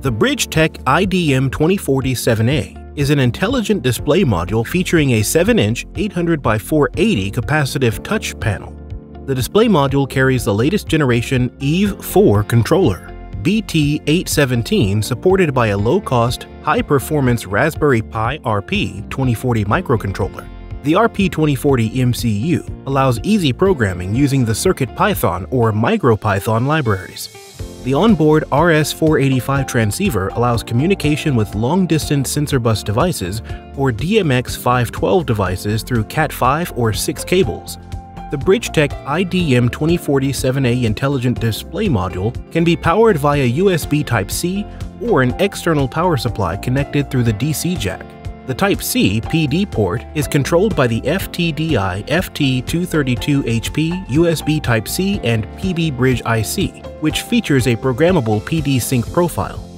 The Bridgetek IDM2040-7A is an intelligent display module featuring a 7-inch 800x480 capacitive touch panel. The display module carries the latest generation EVE4 controller, BT817, supported by a low-cost, high-performance Raspberry Pi RP2040 microcontroller. The RP2040 MCU allows easy programming using the CircuitPython or MicroPython libraries. The onboard RS485 transceiver allows communication with long-distance sensor bus devices or DMX512 devices through Cat5 or 6 cables. The Bridgetek IDM2040-7A intelligent display module can be powered via USB Type-C or an external power supply connected through the DC jack. The Type-C PD port is controlled by the FTDI FT232HP USB Type-C and PB Bridge IC, which features a programmable PD sync profile.